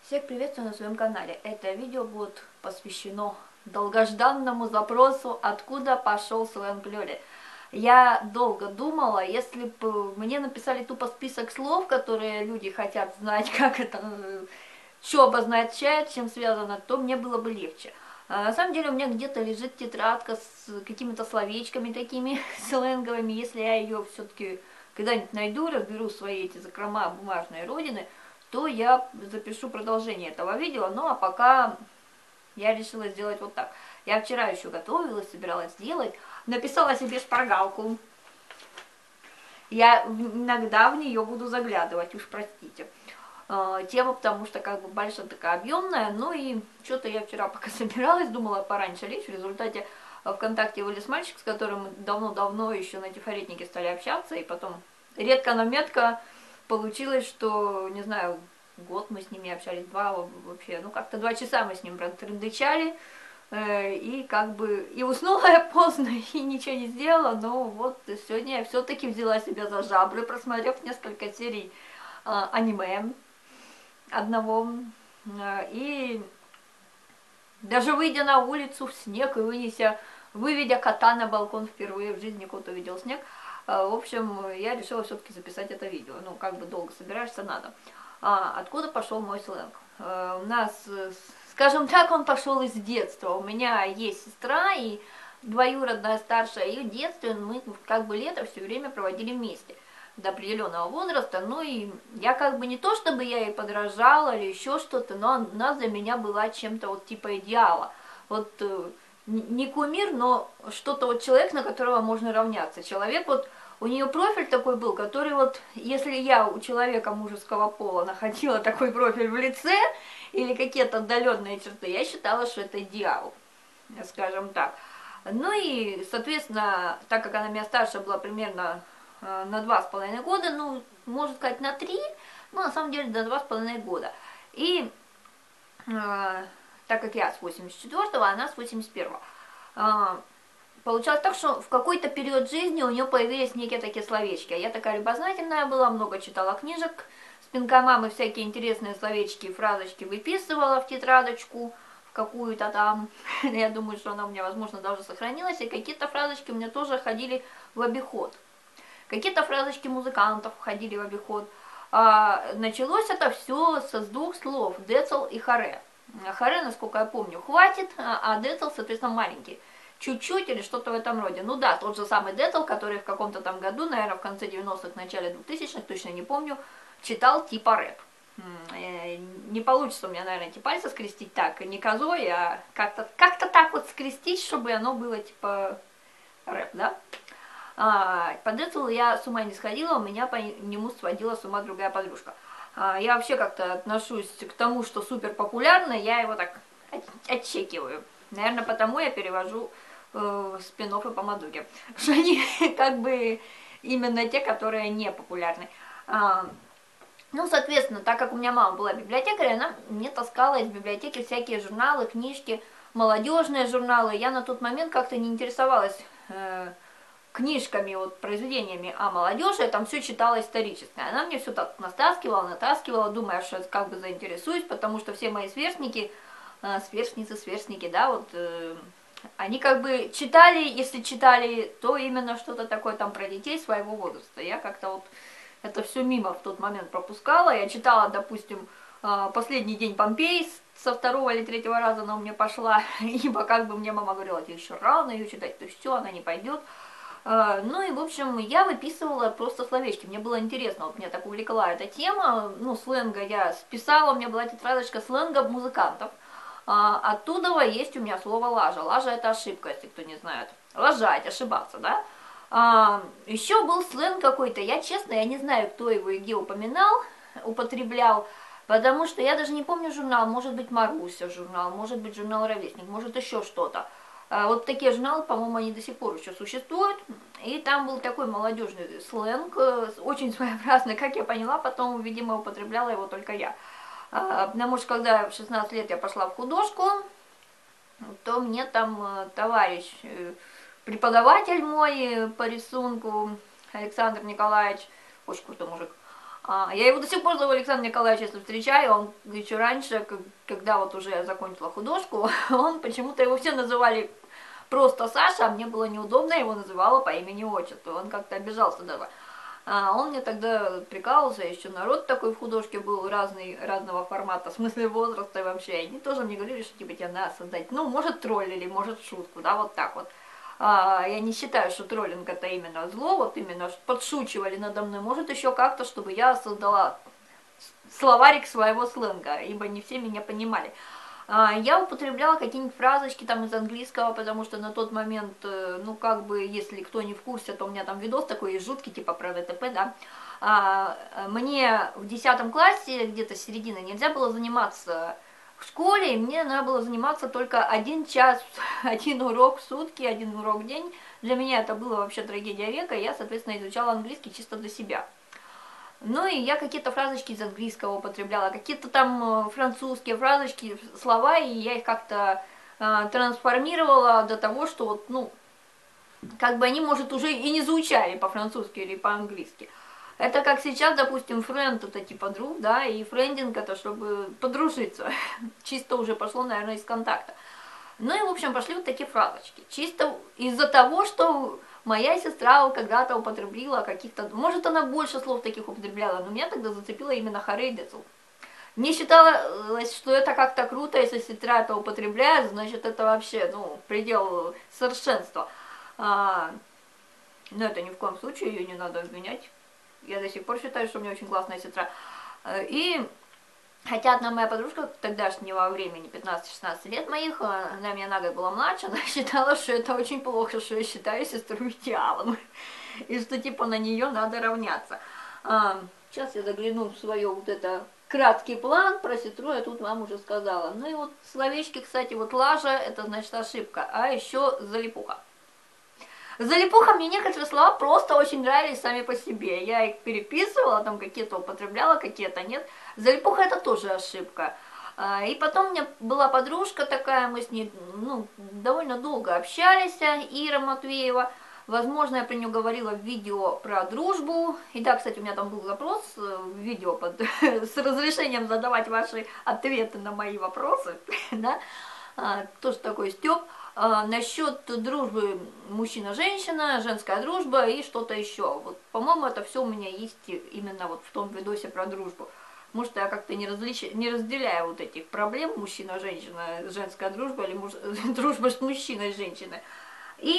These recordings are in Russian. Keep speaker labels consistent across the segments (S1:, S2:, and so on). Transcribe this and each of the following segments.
S1: Всех приветствую на своем канале. Это видео будет посвящено долгожданному запросу, откуда пошел сленг Лёли. Я долго думала, если бы мне написали тупо список слов, которые люди хотят знать, как это, что обозначает, чем связано, то мне было бы легче. На самом деле у меня где-то лежит тетрадка с какими-то словечками такими сленговыми. Если я ее все-таки когда-нибудь найду, разберу свои эти закрома бумажной родины, то я запишу продолжение этого видео. Ну а пока я решила сделать вот так. Я вчера еще готовилась, собиралась сделать, написала себе шпаргалку. Я иногда в нее буду заглядывать, уж простите. Тема, потому что как бы большая такая объемная, ну и что-то я вчера пока собиралась, думала пораньше лечь, в результате ВКонтакте вылез мальчик, с которым мы давно-давно еще на тифаретнике стали общаться, и потом редко, но метко получилось, что, не знаю, год мы с ними общались, два вообще, ну как-то 2 часа мы с ним протрындычали, и как бы, и уснула я поздно, и ничего не сделала, но вот сегодня я все-таки взяла себя за жабры, просмотрев несколько серий аниме одного, и даже выйдя на улицу в снег и выведя кота на балкон впервые в жизни, кот увидел снег, в общем, я решила все-таки записать это видео. Ну, как бы долго собираешься, надо. Откуда пошел мой сленг? У нас, скажем так, он пошел из детства. У меня есть сестра и двоюродная старшая, и в детстве мы как бы лето все время проводили вместе до определенного возраста, ну и я как бы не то, чтобы я ей подражала или еще что-то, но она для меня была чем-то вот типа идеала. Вот не кумир, но что-то вот человек, на которого можно равняться. Человек вот, у нее профиль такой был, который вот, если я у человека мужеского пола находила такой профиль в лице или какие-то отдаленные черты, я считала, что это идеал, скажем так. Ну и, соответственно, так как она меня старше была примерно на 2,5 года, ну, можно сказать, на 3, но на самом деле до 2,5 года. И так как я с 84-го, а она с 81-го, получалось так, что в какой-то период жизни у нее появились некие такие словечки. Я такая любознательная была, много читала книжек, с пинка мамы всякие интересные словечки, фразочки выписывала в тетрадочку, в какую-то там. Я думаю, что она у меня, возможно, даже сохранилась, и какие-то фразочки у меня тоже ходили в обиход. Какие-то фразочки музыкантов входили в обиход. Началось это все со 2 слов: децл и харе. Харе, насколько я помню, хватит, а децл, соответственно, маленький. Чуть-чуть или что-то в этом роде. Ну да, тот же самый децл, который в каком-то там году, наверное, в конце 90-х, начале 2000-х, точно не помню, читал типа рэп. Не получится у меня, наверное, эти пальцы скрестить так, не козой, а как-то так вот скрестить, чтобы оно было типа рэп, да? По децлу я с ума не сходила, у меня по нему сводила с ума другая подружка. Я вообще как-то отношусь к тому, что супер популярно, я его так отчекиваю. Наверное, потому я перевожу спин-оффы по Мадуге. Что они как бы именно те, которые не популярны. Ну, соответственно, так как у меня мама была библиотекарь, она мне таскала из библиотеки всякие журналы, книжки, молодежные журналы. Я на тот момент как-то не интересовалась книжками, вот, произведениями о молодежи, я там все читала историческое. Она мне все так натаскивала, думая, что я как бы заинтересуюсь, потому что все мои сверстники, сверстники, да, вот, они как бы читали, если читали, то именно что-то такое там про детей своего возраста. Я как-то вот это все мимо в тот момент пропускала. Я читала, допустим, «Последний день Помпеи», со 2-го или 3-го раза она у меня пошла, ибо как бы мне мама говорила: тебе еще рано ее читать, то все, она не пойдет. Ну и, в общем, я выписывала просто словечки, мне было интересно, вот меня так увлекла эта тема, ну, сленга я списала, у меня была тетрадочка сленга музыкантов. Оттуда есть у меня слово лажа. Лажа — это ошибка, если кто не знает. Лажать, ошибаться, да? Еще был сленг какой-то, я честно, я не знаю, кто его и где употреблял, потому что я даже не помню журнал, может быть, Маруся журнал, может быть, журнал Ровесник, может, еще что-то. Вот такие журналы, по-моему, они до сих пор еще существуют. И там был такой молодежный сленг, очень своеобразный, как я поняла, потом, видимо, употребляла его только я. Потому что когда в 16 лет я пошла в художку, то мне там товарищ, преподаватель мой по рисунку, Александр Николаевич, очень крутой мужик, Я его до сих пор зову Александр Николаевич, если встречаю, он еще раньше, когда вот уже я закончила художку, он почему-то его все называли просто Саша, а мне было неудобно, я его называла по имени-отчеству, он как-то обижался даже. Он мне тогда прикалывался, еще народ такой в художке был, разного формата, в смысле возраста вообще. Они тоже мне говорили, что типа тебе надо создать, ну, может, троллили, может, шутку, да, вот так вот. Я не считаю, что троллинг это именно зло, вот именно подшучивали надо мной, может, еще как-то, чтобы я создала словарик своего сленга, ибо не все меня понимали. Я употребляла какие-нибудь фразочки там из английского, потому что на тот момент, ну как бы, если кто не в курсе, то у меня там видос такой есть жуткий, типа про ВТП, да. Мне в 10 классе, где-то середина, нельзя было заниматься в школе, и мне надо было заниматься только 1 час, 1 урок в сутки, 1 урок в день. Для меня это было вообще трагедия века, и я, соответственно, изучала английский чисто для себя. Ну и я какие-то фразочки из английского употребляла, какие-то там французские фразочки, слова, и я их как-то трансформировала до того, что вот, ну, как бы они, может, уже и не звучали по-французски или по-английски. Это как сейчас, допустим, френд это типа друг, да, и френдинг это чтобы подружиться. Чисто уже пошло, наверное, из контакта. Ну и, в общем, пошли вот такие фразочки. Чисто из-за того, что моя сестра когда-то употребила каких-то... Может, она больше слов таких употребляла, но меня тогда зацепило именно харейдецл. Не считалось, что это как-то круто, если сестра это употребляет, значит, это вообще, ну, предел совершенства. Но это ни в коем случае, ее не надо обвинять. Я до сих пор считаю, что у меня очень классная сестра. И хотя одна моя подружка тогдашнего времени, 15-16 лет моих, она меня на год была младше, она считала, что это очень плохо, что я считаю сестру идеалом. И что типа на нее надо равняться. Сейчас я загляну в свое вот это краткий план про сестру, я тут вам уже сказала. Ну и вот словечки, кстати, вот лажа, это значит ошибка, а еще залипуха. Залипуха мне некоторые слова просто очень нравились сами по себе. Я их переписывала, там какие-то употребляла, какие-то нет. Залипуха это тоже ошибка. И потом у меня была подружка такая, мы с ней ну, довольно долго общались, Ира Матвеева. Возможно, я про нее говорила в видео про дружбу. И да, кстати, у меня там был запрос в видео с разрешением задавать ваши ответы на мои вопросы. Да? Тоже такой стёб. Насчет дружбы мужчина-женщина, женская дружба и что-то еще. Вот, по-моему, это все у меня есть именно вот в том видосе про дружбу. Потому что я как-то не разделяю вот этих проблем мужчина-женщина, женская дружба или дружба с мужчиной-женщиной. И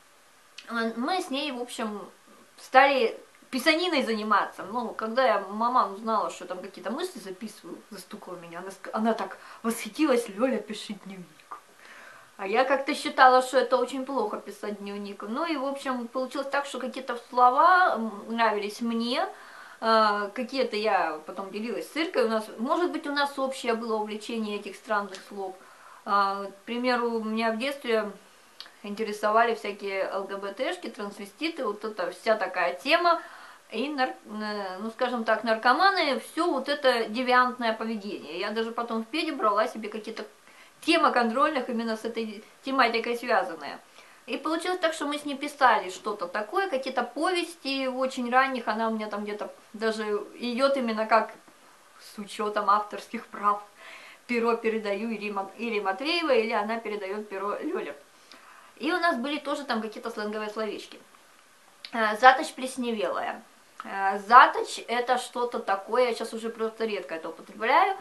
S1: мы с ней, в общем, стали писаниной заниматься. Ну, когда мама узнала, что там какие-то мысли записываю, застукала меня, она так восхитилась: Лёля, пиши дневник. А я как-то считала, что это очень плохо писать дневник. Ну и, в общем, получилось так, что какие-то слова нравились мне, какие-то я потом делилась с Иркой. Может быть, у нас общее было увлечение этих странных слов. К примеру, меня в детстве интересовали всякие ЛГБТшки, трансвеститы, вот эта вся такая тема. И, ну скажем так, наркоманы, все вот это девиантное поведение. Я даже потом в педе брала себе какие-то темы контрольных именно с этой тематикой связанные. И получилось так, что мы с ней писали что-то такое, какие-то повести очень ранних, она у меня там где-то даже идет именно как с учетом авторских прав. Перо передаю Ире Матвеевой, или она передает перо Лёле. И у нас были тоже там какие-то сленговые словечки. Заточь плесневелая. Заточь это что-то такое, я сейчас уже просто редко это употребляю.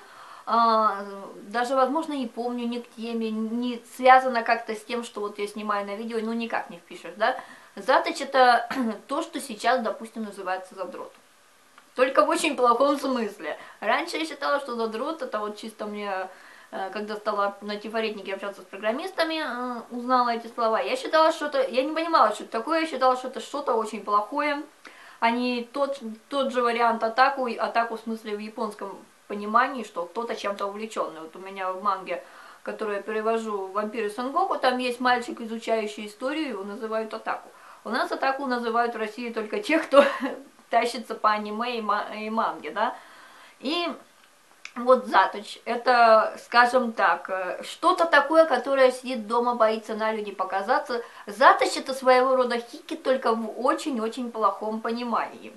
S1: Даже, возможно, не помню ни к теме, не связано как-то с тем, что вот я снимаю на видео, ну никак не впишешь, да. Заточь это то, что сейчас, допустим, называется задрот. Только в очень плохом смысле. Раньше я считала, что задрот это вот чисто мне, когда стала на тифаретнике общаться с программистами, узнала эти слова. Я считала, что это, я не понимала, что это такое, я считала, что это что-то очень плохое, а не тот же вариант атаку в смысле в японском понимании, что кто-то чем-то увлеченный. Вот у меня в манге, которую я перевожу, «Вампиры Сенгоку», там есть мальчик, изучающий историю, его называют атаку. У нас атаку называют в России только тех, кто тащится по аниме и манге, да. И вот заточь, это, скажем так, что-то такое, которое сидит дома, боится на люди показаться. Заточь это своего рода хики, только в очень-очень плохом понимании.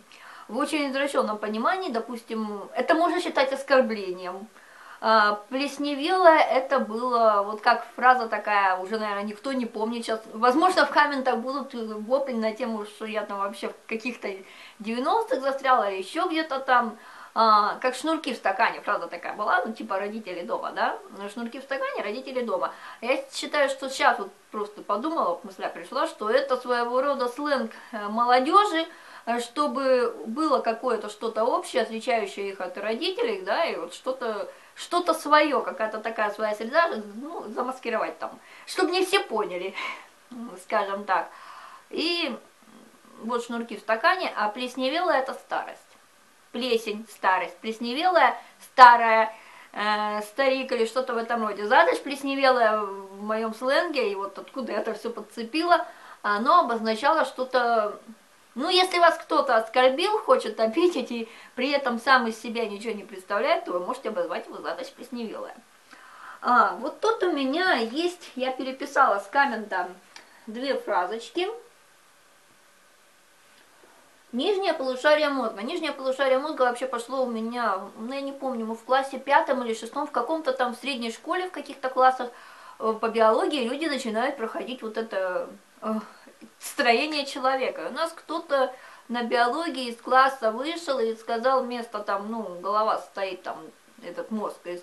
S1: в очень извращенном понимании, допустим, это можно считать оскорблением. Плесневелая это было, вот как фраза такая, уже, наверное, никто не помнит сейчас. Возможно, в комментах будут вопли на тему, что я там вообще в каких-то 90-х застряла, или еще где-то там. Как шнурки в стакане, фраза такая была, ну типа родители дома, да? Шнурки в стакане, родители дома. Я считаю, что сейчас вот просто подумала, мысля пришла, что это своего рода сленг молодежи, чтобы было какое-то что-то общее, отличающее их от родителей, да, и вот что-то свое, какая-то такая своя среда, ну, замаскировать там, чтобы не все поняли, скажем так. И вот шнурки в стакане, а плесневелая это старость. Плесень, старость, плесневелая, старая, старик или что-то в этом роде. Задача плесневелая в моем сленге, и вот откуда я это все подцепила, оно обозначало что-то. Ну, если вас кто-то оскорбил, хочет обидеть, и при этом сам из себя ничего не представляет, то вы можете обозвать его задача плесневелая. Вот тут у меня есть, я переписала с коммента две фразочки. Нижнее полушарие мозга. Нижнее полушарие мозга вообще пошло у меня, ну я не помню, мы в классе 5 или 6, в каком-то там в средней школе, в каких-то классах по биологии люди начинают проходить вот это строение человека. У нас кто-то на биологии из класса вышел и сказал, вместо там, ну, голова стоит там, этот мозг из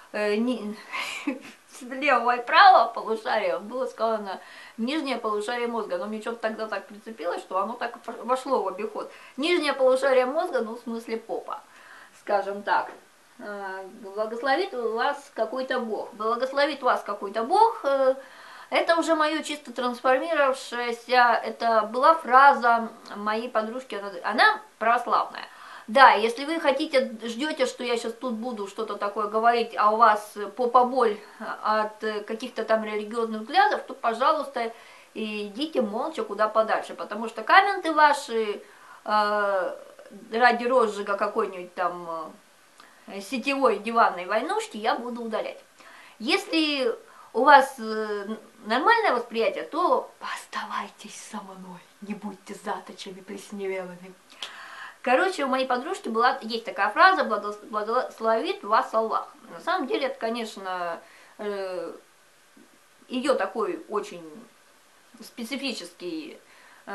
S1: левого и правого полушария, было сказано нижнее полушарие мозга, но мне что-то тогда так прицепилось, что оно так вошло в обиход. Нижнее полушарие мозга, ну, в смысле попа, скажем так. Благословит вас какой-то Бог. Благословит вас какой-то Бог, это уже мое чисто трансформировавшееся, это была фраза моей подружки, она православная. Да, если вы хотите, ждете, что я сейчас тут буду что-то такое говорить, а у вас попа-боль от каких-то там религиозных взглядов, то, пожалуйста, идите молча куда подальше, потому что комменты ваши ради розжига какой-нибудь там сетевой диванной войнушки я буду удалять. Если у вас нормальное восприятие, то оставайтесь со мной, не будьте заточами плесневелыми. Короче, у моей подружки есть такая фраза «благословит вас Аллах». На самом деле, это, конечно, ее такой очень специфический,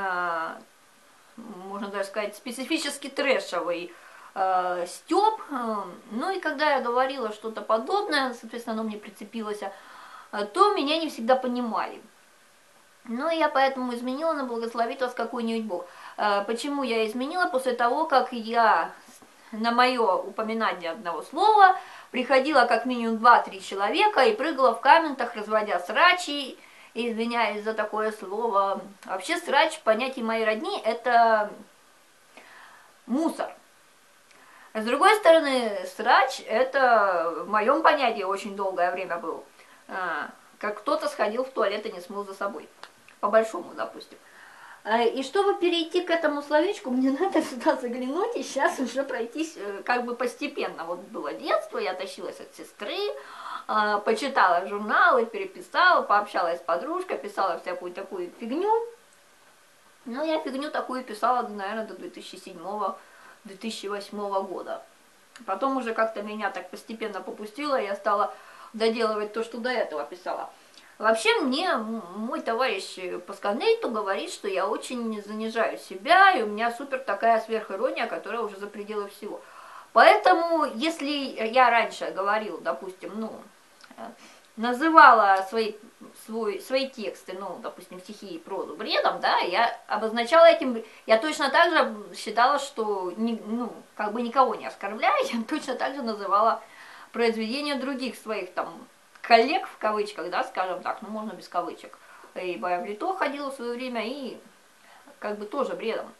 S1: можно даже сказать, специфически трэшевый стёб. Ну и когда я говорила что-то подобное, соответственно, оно мне прицепилось, то меня не всегда понимали. Ну, я поэтому изменила на «благословит вас какой-нибудь Бог». Почему я изменила? После того, как я на мое упоминание одного слова приходила как минимум 2-3 человека и прыгала в комментах, разводя срачи, извиняюсь за такое слово. Вообще срач в понятии моей родни – это мусор. С другой стороны, срач – это в моем понятии очень долгое время был. Как кто-то сходил в туалет и не смыл за собой. По-большому, допустим. И чтобы перейти к этому словечку, мне надо сюда заглянуть и сейчас уже пройтись как бы постепенно. Вот было детство, я тащилась от сестры, почитала журналы, переписала, пообщалась с подружкой, писала всякую такую фигню. Ну, я фигню такую писала, наверное, до 2007-2008 года. Потом уже как-то меня так постепенно попустило, я стала доделывать то, что до этого писала. Вообще мне мой товарищ по сканейту говорит, что я очень занижаю себя, и у меня супер такая сверхирония, которая уже за пределы всего. Поэтому, если я раньше говорила, допустим, ну, называла свои тексты, ну, допустим, стихи и прозу бредом, да, я обозначала этим, я точно так же считала, что, ну, как бы никого не оскорбляя, я точно так же называла произведения других своих там коллег, в кавычках, да, скажем так, ну, можно без кавычек, ибо я в Лито ходила в свое время и как бы тоже бредом.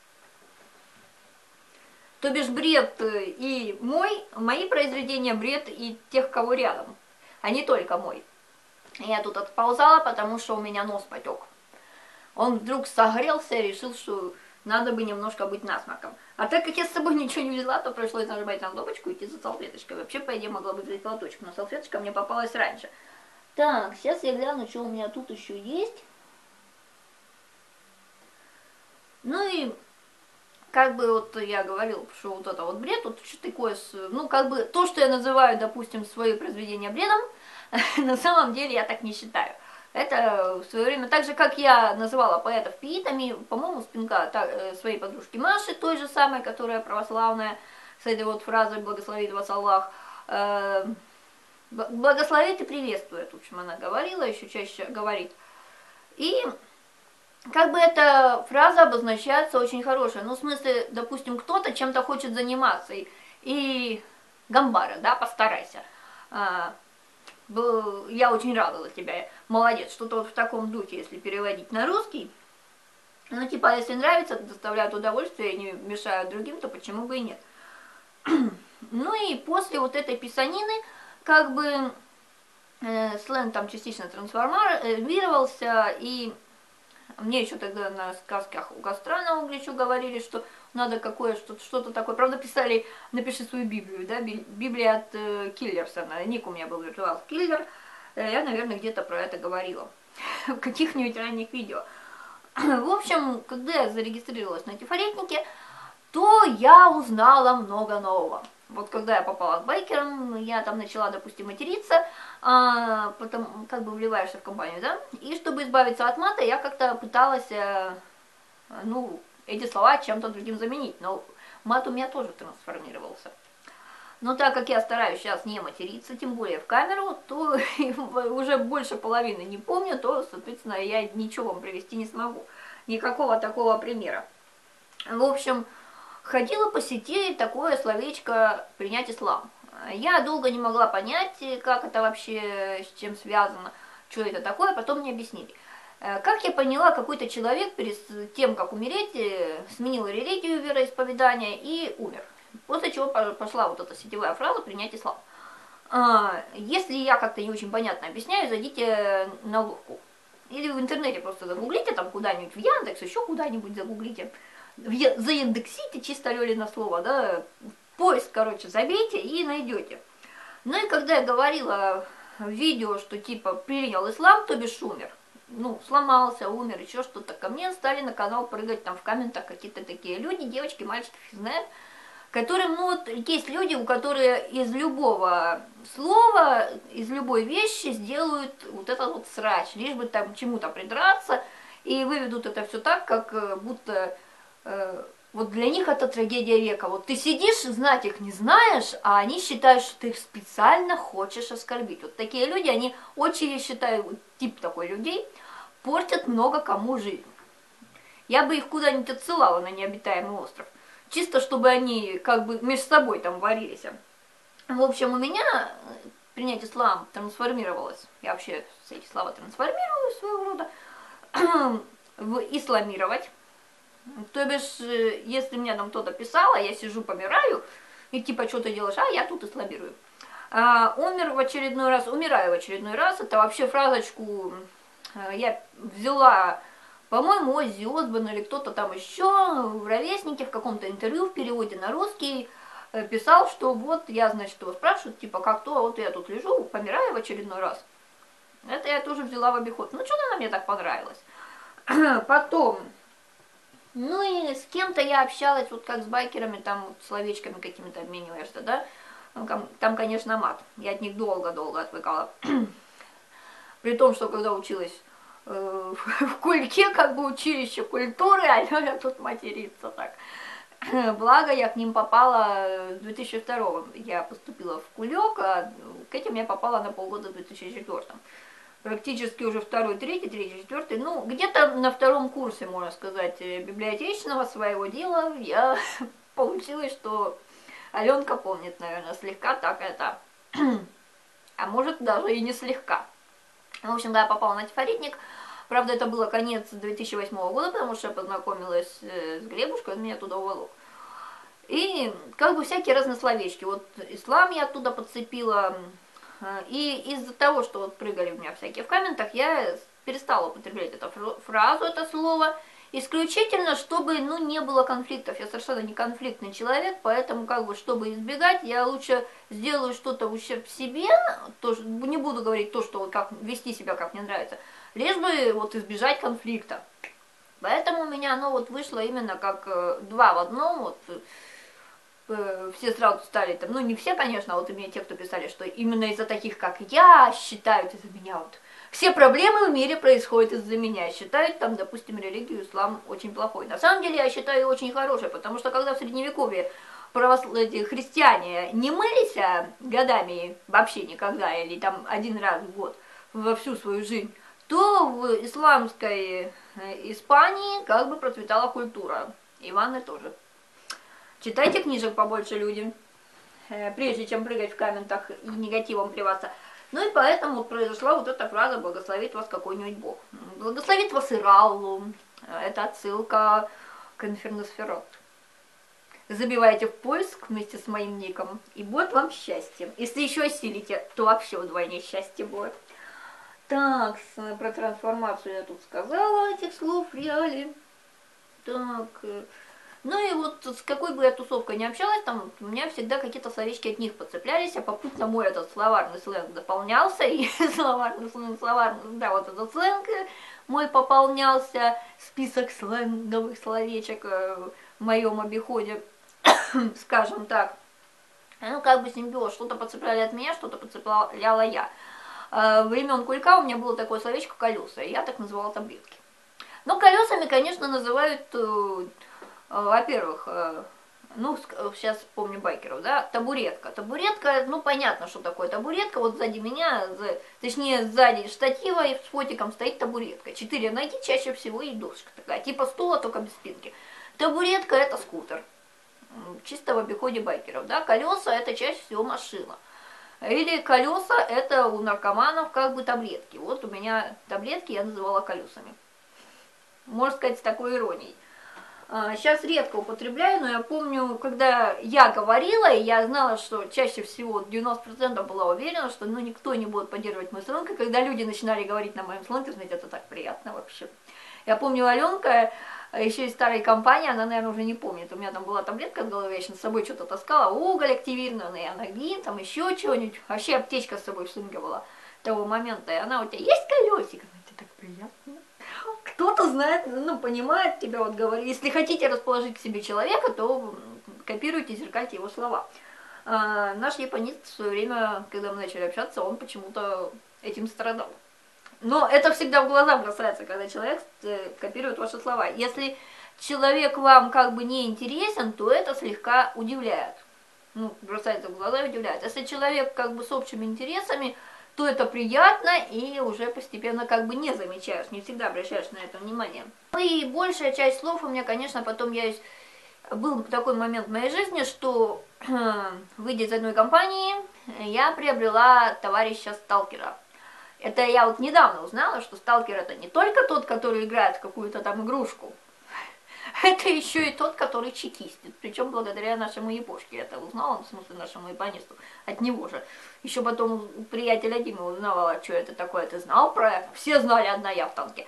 S1: То бишь бред и мои произведения бред и тех, кого рядом, а не только мой. Я тут отползала, потому что у меня нос потек. Он вдруг согрелся и решил, что надо бы немножко быть насморком. А так как я с собой ничего не взяла, то пришлось нажимать на кнопочку и идти за салфеточкой. Вообще, по идее, могла бы взять платочек, но салфеточка мне попалась раньше. Так, сейчас я гляну, что у меня тут еще есть. Ну и как бы вот я говорила, что вот это вот бред, вот что такое, ну как бы то, что я называю, допустим, свои произведения бредом, на самом деле я так не считаю. Это в свое время, так же как я называла поэтов пиитами, по-моему, Спинка своей подружки Маши, той же самой, которая православная, с этой вот фразой «благословит вас Аллах», благословит и приветствует, в общем, она говорила, еще чаще говорит. И как бы эта фраза обозначается очень хорошая. Ну, в смысле, допустим, кто-то чем-то хочет заниматься, и гамбара, да, постарайся. Я очень рада за тебя, молодец, что-то вот в таком духе, если переводить на русский. Ну, типа, если нравится, доставляют удовольствие и не мешают другим, то почему бы и нет. Ну и после вот этой писанины, как бы, сленг там частично трансформировался, и мне еще тогда на сказках у костра на Угличу говорили, что надо какое что-то такое. Правда, писали, напиши свою Библию, да, Библия от Киллерсона. Ник у меня был виртуал Киллер. Я, наверное, где-то про это говорила. В каких-нибудь ранних видео. В общем, когда я зарегистрировалась на Тифаретнике, то я узнала много нового. Вот когда я попала к байкерам, я там начала, допустим, материться, потом как бы вливаешься в компанию, да, и чтобы избавиться от мата, я как-то пыталась, ну, эти слова чем-то другим заменить, но мат у меня тоже трансформировался. Но так как я стараюсь сейчас не материться, тем более в камеру, то уже больше половины не помню, то, соответственно, я ничего вам привести не смогу. Никакого такого примера. В общем, ходила по сети такое словечко «принять ислам». Я долго не могла понять, как это вообще, с чем связано, что это такое, потом мне объяснили. Как я поняла, какой-то человек перед тем, как умереть, сменил религию, вероисповедание и умер. После чего пошла вот эта сетевая фраза «принять ислам». Если я как-то не очень понятно объясняю, зайдите на ловку. Или в интернете просто загуглите, там куда-нибудь в Яндекс, еще куда-нибудь загуглите. Заиндексите, чисто Лёлино слово, да, поиск, короче, забейте и найдете. Ну и когда я говорила в видео, что типа принял ислам, то бишь умер, ну, сломался, умер, еще что-то, ко мне стали на канал прыгать там в комментах какие-то такие люди, девочки, мальчики, знают, которым, ну, вот есть люди, у которых из любого слова, из любой вещи сделают вот этот вот срач, лишь бы там чему-то придраться, и выведут это все так, как будто вот для них это трагедия века. Вот ты сидишь, знать их не знаешь, а они считают, что ты их специально хочешь оскорбить. Вот такие люди, они очень, я считаю, тип такой людей, портят много кому жизнь. Я бы их куда-нибудь отсылала на необитаемый остров. Чисто, чтобы они как бы между собой там варились. В общем, у меня принять ислам трансформировалось. Я вообще все эти слова трансформирую своего рода. В исламировать. То бишь, если мне там кто-то писал, а я сижу, помираю, и типа, что ты делаешь, я тут исламирую. Умер в очередной раз, умираю в очередной раз, это вообще фразочку я взяла, по-моему, Оззи Осборн или кто-то там еще в «Ровеснике» в каком-то интервью в переводе на русский писал, что вот я, значит, его спрашивают, типа, как то, вот я тут лежу, помираю в очередной раз. Это я тоже взяла в обиход. Ну, что-то она мне так понравилась. Потом... Ну и с кем-то я общалась, вот как с байкерами, там вот словечками какими-то обмениваешься, да. Там, конечно, мат. Я от них долго-долго отвыкала. При том, что когда училась в Кульке, как бы училище культуры, а я тут материться так. Благо, я к ним попала в 2002 я поступила в Кулек, а к этим я попала на полгода в 2004 практически уже второй, третий, четвертый, ну, где-то на втором курсе, можно сказать, библиотечного своего дела я получилось, что Аленка помнит, наверное, слегка так это, а может даже и не слегка. В общем, да, я попала на Тифаретник, правда, это было конец 2008 года, потому что я познакомилась с Глебушкой, он меня туда уволок. И как бы всякие разнословечки, вот ислам я оттуда подцепила. И из-за того, что вот прыгали у меня всякие в комментах, я перестала употреблять эту фразу, это слово, исключительно, чтобы, ну, не было конфликтов. Я совершенно не конфликтный человек, поэтому, как бы, чтобы избегать, я лучше сделаю что-то в ущерб себе, тоже не буду говорить то, что вот как вести себя, как мне нравится, лишь бы вот избежать конфликта. Поэтому у меня оно вот вышло именно как два в одном, вот все сразу стали там, ну не все, конечно, а вот именно те, кто писали, что именно из-за таких, как я, считают из-за меня вот. Все проблемы в мире происходят из-за меня. Считают там, допустим, религию ислам очень плохой. На самом деле я считаю ее очень хорошей, потому что когда в средневековье христиане не мылись годами вообще никогда, или там один раз в год во всю свою жизнь, то в исламской Испании как бы процветала культура. И ванны тоже. Читайте книжек побольше, люди, прежде чем прыгать в комментах и негативом плеваться. Ну и поэтому произошла вот эта фраза «благословит вас какой-нибудь Бог». Благословит вас и Раулу. Это отсылка к Инферносферот. Забивайте в поиск вместе с моим ником, и будет вам счастье. Если еще осилите, то вообще вдвойне счастье будет. Так, про трансформацию я тут сказала, этих слов в реале. Так, ну и вот с какой бы я тусовкой ни общалась, там у меня всегда какие-то словечки от них подцеплялись, а попутно мой этот словарный сленг дополнялся, и словарный, да, вот этот сленг мой пополнялся, список сленговых словечек в моем обиходе, скажем так. Ну, как бы симбиоз, что-то подцепляли от меня, что-то подцепляла я. Времен Кулька у меня было такое словечко «колеса», и я так называла таблетки. Но колесами, конечно, называют... Во-первых, ну, сейчас помню байкеров, да, табуретка. Табуретка, ну, понятно, что такое табуретка. Вот сзади меня, точнее, сзади штатива и с фотиком стоит табуретка. 4 ноги чаще всего и досочка такая, типа стула, только без спинки. Табуретка – это скутер, чисто в обиходе байкеров, да. Колеса – это чаще всего машина. Или колеса – это у наркоманов как бы таблетки. Вот у меня таблетки я называла колесами. Можно сказать, с такой иронией. Сейчас редко употребляю, но я помню, когда я говорила, и я знала, что чаще всего 90% была уверена, что ну, никто не будет поддерживать мой сленг, и когда люди начинали говорить на моем сленге, знаете, это так приятно вообще. Я помню, Аленка, еще из старой компании, она, наверное, уже не помнит, у меня там была таблетка от головы, я с собой что-то таскала, уголь активированный, анагин, там еще чего-нибудь, вообще аптечка с собой в сумке была того момента, и она: у тебя есть колесик? Это так приятно. Кто-то знает, ну, понимает тебя, вот говорит. Если хотите расположить к себе человека, то копируйте, зеркальте его слова. Наш японец в свое время, когда мы начали общаться, он почему-то этим страдал. Но это всегда в глаза бросается, когда человек копирует ваши слова. Если человек вам как бы не интересен, то это слегка удивляет. Ну, бросается в глаза и удивляет. Если человек как бы с общими интересами, то это приятно, и уже постепенно как бы не замечаешь, не всегда обращаешь на это внимание. И большая часть слов у меня, конечно, потом был такой момент в моей жизни, что, выйдя из одной компании, я приобрела товарища сталкера. Это я вот недавно узнала, что сталкер — это не только тот, который играет в какую-то там игрушку, это еще и тот, который чекистит. Причем благодаря нашему япошке я это узнала, в смысле нашему японисту, от него же. Еще потом у приятеля Димы узнавала, что это такое. Ты знал про это? Все знали, одна я в танке.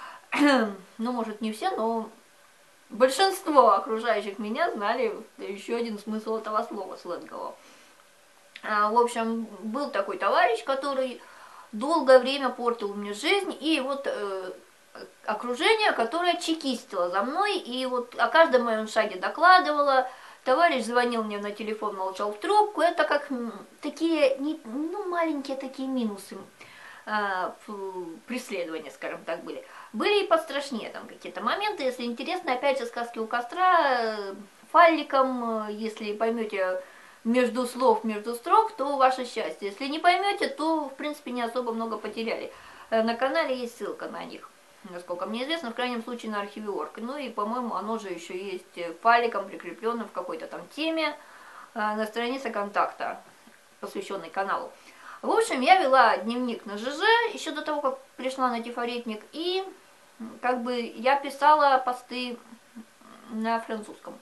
S1: Ну, может, не все, но большинство окружающих меня знали еще один смысл этого слова сленгового. В общем, был такой товарищ, который долгое время портил мне жизнь, и вот окружение, которое чекистило за мной, и вот о каждом моем шаге докладывало. Товарищ звонил мне на телефон, молчал в трубку. Это как такие, ну, маленькие такие минусы преследования, скажем так, были. Были и пострашнее там какие-то моменты. Если интересно, опять же, сказки у костра, файликом, если поймете между слов, между строк, то ваше счастье. Если не поймете, то, в принципе, не особо много потеряли. На канале есть ссылка на них, насколько мне известно, в крайнем случае на архиве Орг. Ну и, по-моему, оно же еще есть файликом, прикрепленным в какой-то там теме на странице контакта, посвященной каналу. В общем, я вела дневник на ЖЖ еще до того, как пришла на Тифаретник, и как бы я писала посты на французском.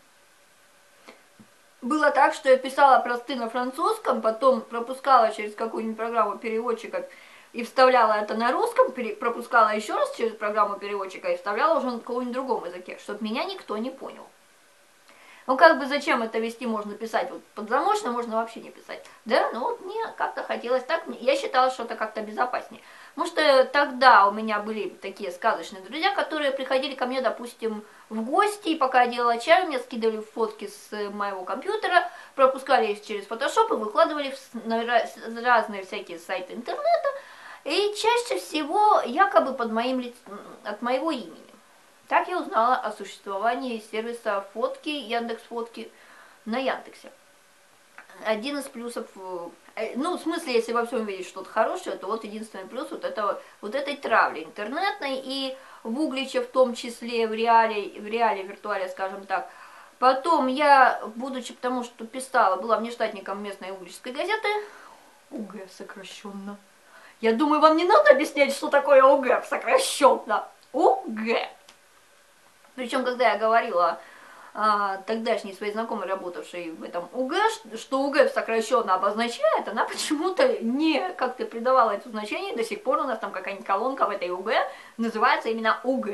S1: Было так, что я писала посты на французском, потом пропускала через какую-нибудь программу переводчика и вставляла это на русском, пропускала еще раз через программу переводчика и вставляла уже на каком-нибудь другом языке, чтобы меня никто не понял. Ну как бы зачем это вести, можно писать вот подзамочно, можно вообще не писать. Да, ну вот мне как-то хотелось так, я считала, что это как-то безопаснее. Потому что тогда у меня были такие сказочные друзья, которые приходили ко мне, допустим, в гости, и пока я делала чай, мне скидывали фотки с моего компьютера, пропускали их через Photoshop и выкладывали на разные всякие сайты интернета, и чаще всего якобы под моим от моего имени. Так я узнала о существовании сервиса фотки, Яндекс.Фотки на Яндексе. Один из плюсов, ну, в смысле, если во всем видеть что-то хорошее, то вот единственный плюс вот этой травли интернетной и в Угличе в том числе, в реале, виртуале, скажем так. Потом я, будучи, потому что писала, была внештатником местной угличской газеты, УГ сокращенно. Я думаю, вам не надо объяснять, что такое УГ сокращенно. УГ. Причем, когда я говорила тогдашней своей знакомой, работавшей в этом УГ, что УГ сокращенно обозначает, она почему-то не как-то придавала это значение, до сих пор у нас там какая-нибудь колонка в этой УГ называется именно УГ.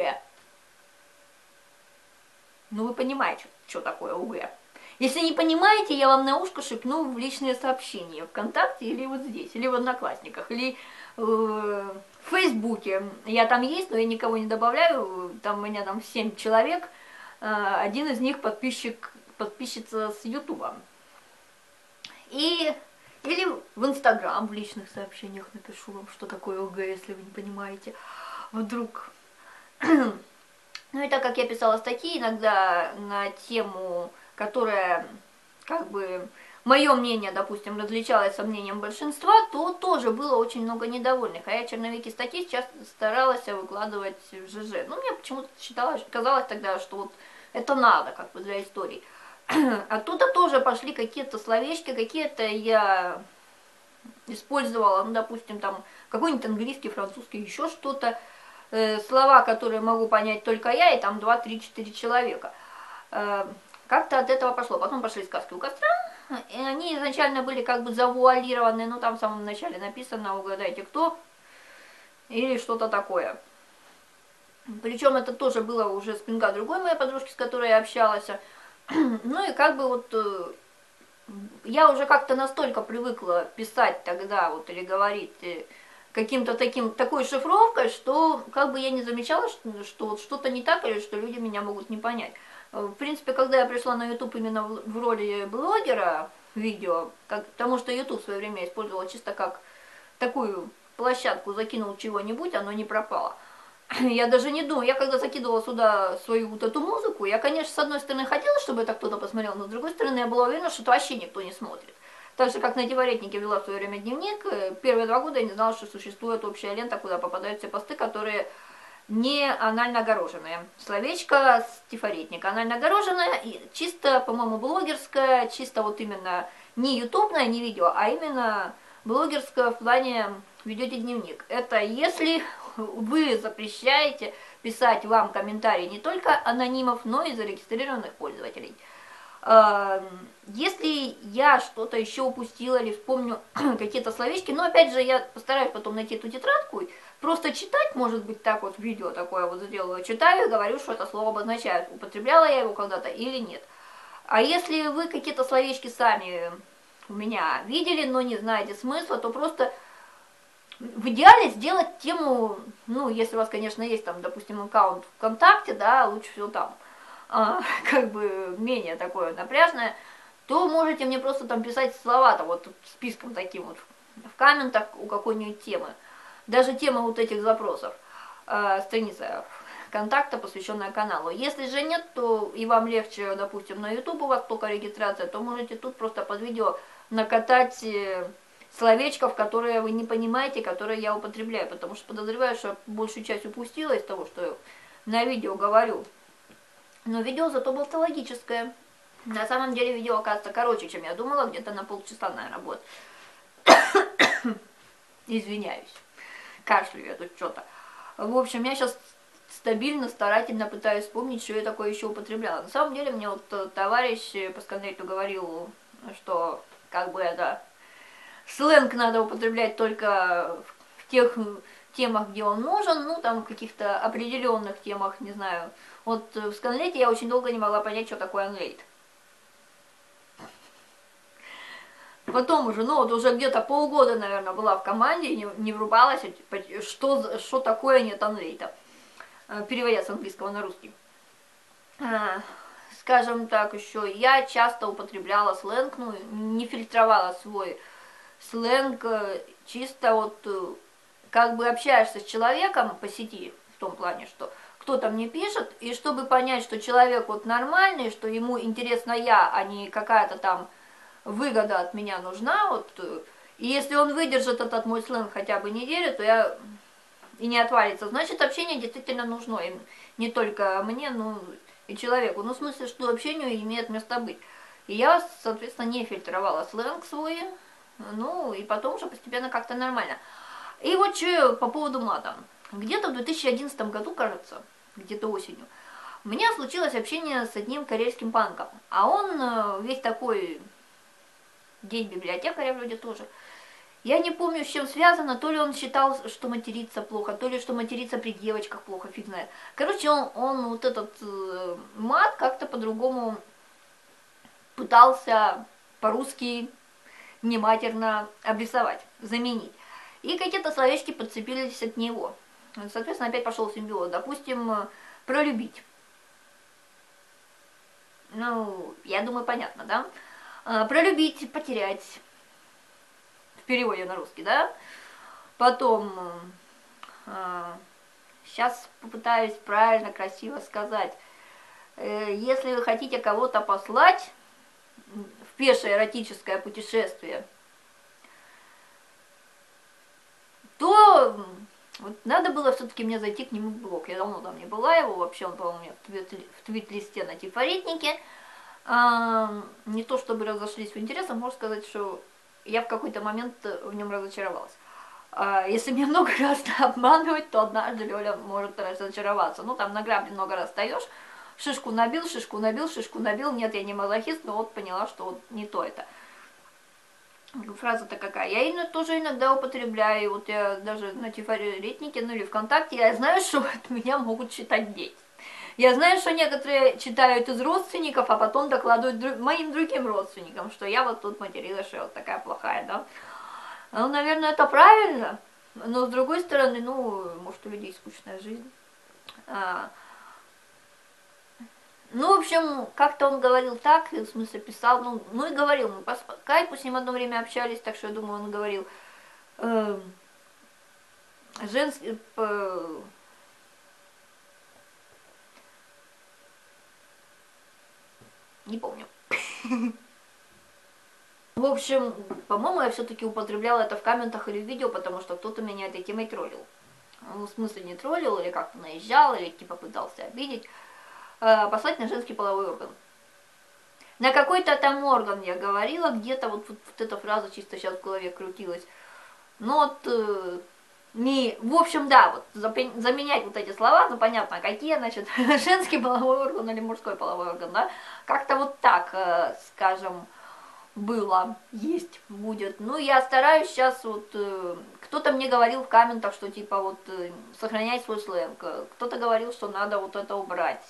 S1: Ну вы понимаете, что такое УГ. Если не понимаете, я вам на ушко шепну в личные сообщения ВКонтакте или вот здесь, или в Одноклассниках, или в Фейсбуке. Я там есть, но я никого не добавляю, там у меня там 7 человек, один из них подписчица с Ютуба. Или в Инстаграм в личных сообщениях напишу вам, что такое ОГ, если вы не понимаете. Вдруг. Ну и так как я писала статьи иногда на тему, которая, как бы, мое мнение, допустим, различалось со мнением большинства, то тоже было очень много недовольных. А я черновики статей сейчас старалась выкладывать в ЖЖ. Ну, мне почему-то казалось тогда, что вот это надо, как бы, для истории. Оттуда тоже пошли какие-то словечки, какие-то я использовала, ну, допустим, там, какой-нибудь английский, французский, еще что-то, слова, которые могу понять только я, и там 2, 3, 4 человека. Как-то от этого пошло. Потом пошли сказки у костра, и они изначально были как бы завуалированы, ну, там в самом начале написано, угадайте кто, или что-то такое. Причем это тоже было уже с пинка другой моей подружки, с которой я общалась. Ну и как бы вот я уже как-то настолько привыкла писать тогда вот или говорить каким-то такой шифровкой, что как бы я не замечала, что вот что-то не так или что люди меня могут не понять. В принципе, когда я пришла на YouTube именно в роли блогера видео, потому что YouTube в свое время использовала чисто как такую площадку, закинул чего-нибудь, оно не пропало. Я даже не думаю, я когда закидывала сюда свою вот эту музыку, я, конечно, с одной стороны хотела, чтобы это кто-то посмотрел, но с другой стороны я была уверена, что это вообще никто не смотрит. Так же, как на Диворетнике вела в свое время дневник, первые 2 года я не знала, что существует общая лента, куда попадают все посты, которые не анально огороженные. Словечко с Тифаретника. Анально огороженное, чисто, по-моему, блогерское, чисто вот именно не ютубное, не видео, а именно блогерское в плане ведете дневник. Это если вы запрещаете писать вам комментарии не только анонимов, но и зарегистрированных пользователей. Если я что-то еще упустила или вспомню какие-то словечки, но опять же я постараюсь потом найти эту тетрадку, просто читать, может быть, так вот видео такое вот сделаю, читаю и говорю, что это слово обозначает, употребляла я его когда-то или нет. А если вы какие-то словечки сами у меня видели, но не знаете смысла, то просто в идеале сделать тему, ну, если у вас, конечно, есть там, допустим, аккаунт ВКонтакте, да, лучше всего там, как бы менее такое напряжное, то можете мне просто там писать слова-то вот списком таким вот в комментах у какой-нибудь темы. Даже тема вот этих запросов, страница контакта, посвященная каналу. Если же нет, то и вам легче, допустим, на YouTube у вас только регистрация, то можете тут просто под видео накатать словечков, которые вы не понимаете, которые я употребляю, потому что подозреваю, что большую часть упустила из того, что на видео говорю. Но видео зато болтологическое. На самом деле видео оказывается короче, чем я думала, где-то на полчаса, наверное, будет. Извиняюсь. Кашлю я тут что-то. В общем, я сейчас стабильно, старательно пытаюсь вспомнить, что я такое еще употребляла. На самом деле, мне вот товарищ по скандалу говорил, что как бы это сленг надо употреблять только в тех темах, где он нужен, ну там в каких-то определенных темах, не знаю. Вот в сканлете я очень долго не могла понять, что такое анлейт. Потом уже, ну вот уже где-то полгода, наверное, была в команде и не врубалась, что такое нет анлейта, переводя с английского на русский. Скажем так, еще я часто употребляла сленг, ну, не фильтровала свой сленг, чисто вот как бы общаешься с человеком по сети, в том плане, что кто-то мне пишет, и чтобы понять, что человек вот нормальный, что ему интересна я, а не какая-то там выгода от меня нужна, вот, и если он выдержит этот мой сленг хотя бы неделю, то я и не отвалится, значит общение действительно нужно, и не только мне, но и человеку, ну в смысле, что общению имеет место быть. И я, соответственно, не фильтровала сленг свой, ну и потом уже постепенно как-то нормально. И вот что по поводу мата. Где-то в 2011 году, кажется, где-то осенью, у меня случилось общение с одним карельским панком. А он весь такой, день библиотекаря вроде тоже. Я не помню, с чем связано, то ли он считал, что материться плохо, то ли что материться при девочках плохо, фиг знает. Короче, он вот этот мат как-то по-другому пытался по-русски нематерно обрисовать, заменить. И какие-то словечки подцепились от него. Соответственно, опять пошел симбиоз. Допустим, пролюбить. Ну, я думаю, понятно, да? Пролюбить, потерять. В переводе на русский, да? Потом, сейчас попытаюсь правильно, красиво сказать. Если вы хотите кого-то послать в пешее эротическое путешествие, то вот надо было все-таки мне зайти к нему в блог. Я давно там не была его, вообще он, по-моему, в твит-листе на тифаритнике. Не то чтобы разошлись в интересах, можно сказать, что я в какой-то момент в нем разочаровалась. Если меня много раз обманывать, то однажды Лёля может разочароваться. Ну, там на грабли много раз встаешь, шишку набил, шишку набил, шишку набил. Нет, я не мазохист, но вот поняла, что вот не то это. Фраза-то какая? Я ее тоже иногда употребляю. И вот я даже на тифаритнике, ну или ВКонтакте, я знаю, что от меня могут читать дети. Я знаю, что некоторые читают из родственников, а потом докладывают моим другим родственникам, что я вот тут материлась, что я вот такая плохая, да. Ну, наверное, это правильно, но с другой стороны, ну, может, у людей скучная жизнь. Ну, в общем, как-то он говорил так, в смысле писал, ну и говорил, мы по скайпу с ним одно время общались, так что я думаю, он говорил женский, не помню. В общем, по-моему, я все-таки употребляла это в комментах или в видео, потому что кто-то меня этой темой троллил. Ну, в смысле не троллил, или как-то наезжал, или типа пытался обидеть. Послать на женский половой орган. На какой-то там орган я говорила, где-то вот эта фраза чисто сейчас в голове крутилась. Но вот, не, в общем, да, вот заменять вот эти слова, ну понятно, какие, значит, женский половой орган или мужской половой орган, да, как-то вот так, скажем, было, есть, будет. Ну, я стараюсь сейчас вот, кто-то мне говорил в комментах, что типа вот сохранять свой сленг, кто-то говорил, что надо вот это убрать.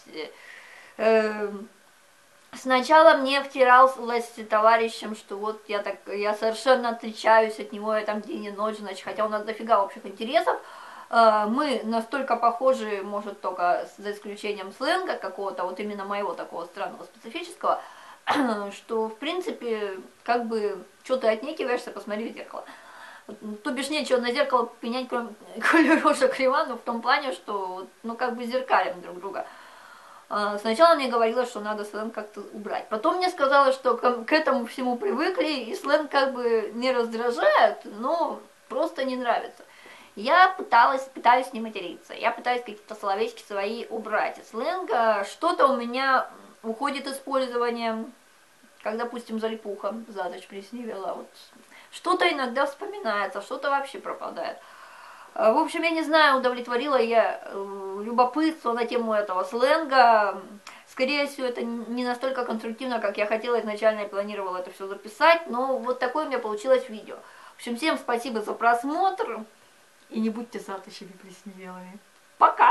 S1: Сначала мне втиралось товарищем, что вот я совершенно отличаюсь от него, я там день и ночь, значит, хотя у нас дофига общих интересов, мы настолько похожи, может, только за исключением сленга какого-то, вот именно моего такого странного, специфического, что, в принципе, как бы, что ты отнекиваешься, посмотри в зеркало. То бишь нечего на зеркало пенять, кроме рожек криво, но в том плане, что, ну, как бы зеркалим друг друга. Сначала мне говорила, что надо сленг как-то убрать. Потом мне сказала, что к этому всему привыкли, и сленг как бы не раздражает, но просто не нравится. Я пытаюсь не материться, я пытаюсь какие-то словечки свои убрать из сленга. Что-то у меня уходит использование, как, допустим, залипуха, за ночь приснивела. Вот. Что-то иногда вспоминается, что-то вообще пропадает. В общем, я не знаю, удовлетворила я любопытство на тему этого сленга. Скорее всего, это не настолько конструктивно, как я хотела изначально и планировала это все записать, но вот такое у меня получилось видео. В общем, всем спасибо за просмотр, и не будьте заточами плесневелыми. Пока!